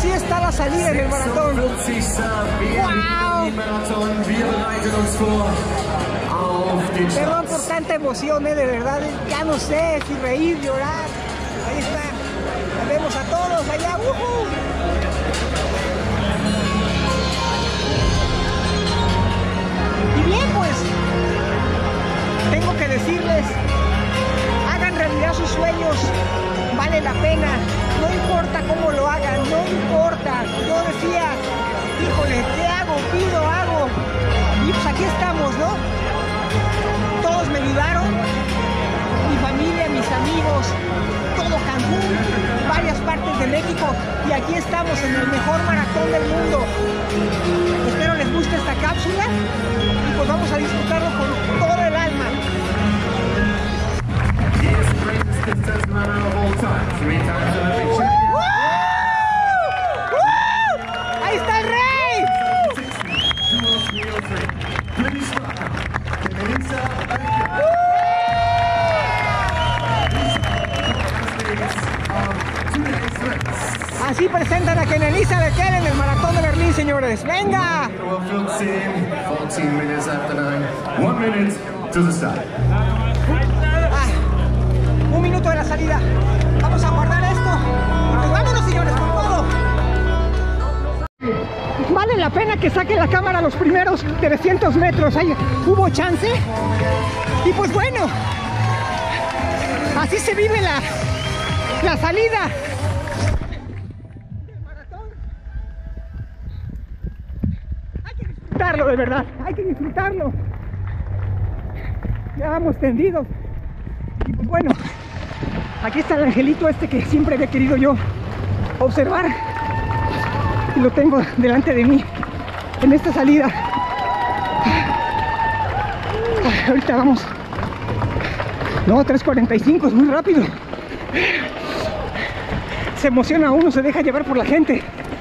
así está la salida en el maratón. ¡Wow! Perdón por tanta emoción, de verdad. Ya no sé si reír, llorar. Ahí está. Nos vemos a todos allá. Y bien, pues, tengo que decirles, hagan realidad sus sueños. Vale la pena. No importa cómo lo hagan, no importa. Yo decía, híjole, ¿qué hago? Pido, hago. Y pues aquí estamos, ¿no? Todos me ayudaron, mi familia, mis amigos, todo Cancún, varias partes de México, y aquí estamos en el mejor maratón del mundo. Espero les guste esta cápsula y pues vamos a disfrutarlo con todo el alma. ¡Ahí está el rey! Así presentan a Kenenisa Bekele en el maratón de Berlín, señores. ¡Venga! Un minuto de la salida. Vamos a guardar esto. Pues vámonos, señores, con todo. Vale la pena que saque la cámara los primeros 300 metros. Ahí hubo chance. Y pues bueno, así se vive la salida del maratón. Hay que disfrutarlo, de verdad. Hay que disfrutarlo. Ya vamos tendidos. Y pues bueno, aquí está el angelito este que siempre había querido yo observar. Y lo tengo delante de mí en esta salida. Ahorita vamos. No, 3:45, es muy rápido. Se emociona uno, se deja llevar por la gente.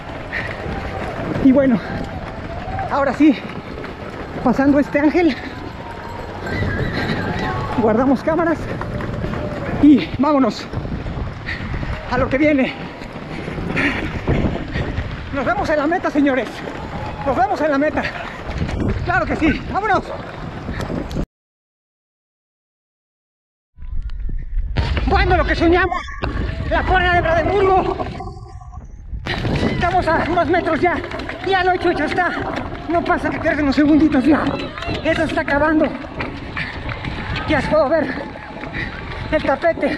Y bueno, ahora sí, pasando este ángel, guardamos cámaras y vámonos a lo que viene. Nos vemos en la meta, señores. Nos vemos en la meta. Claro que sí. ¡Vámonos! Bueno, lo que soñamos, la Cona de Brandeburgo. Estamos a unos metros ya. Ya lo hecho está. No pasa que queden unos segunditos ya. Eso está acabando. Ya puedo ver el tapete.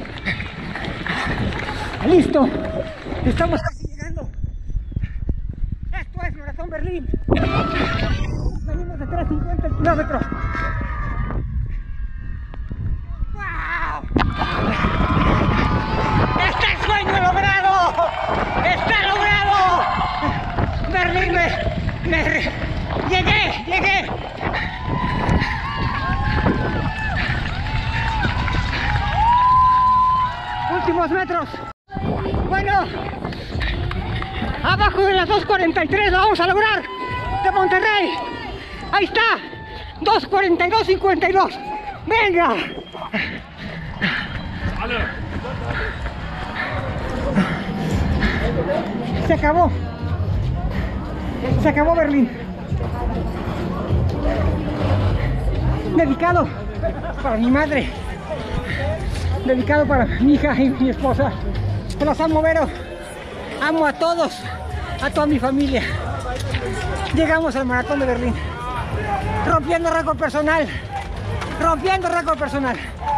Listo. Estamos casi llegando. Esto es Maratón Berlín. Venimos de 3:50 el kilómetro. ¡Wow! ¡Está el sueño logrado! ¡Está logrado! Berlín, llegué. Últimos metros. Bueno, abajo de las 2:43 lo vamos a lograr, de Monterrey. Ahí está, 2:42:52. Venga. Se acabó Berlín. Dedicado para mi madre, dedicado para mi hija y mi esposa. Los amo, Vero. Amo a todos, a toda mi familia. Llegamos al Maratón de Berlín. Rompiendo récord personal.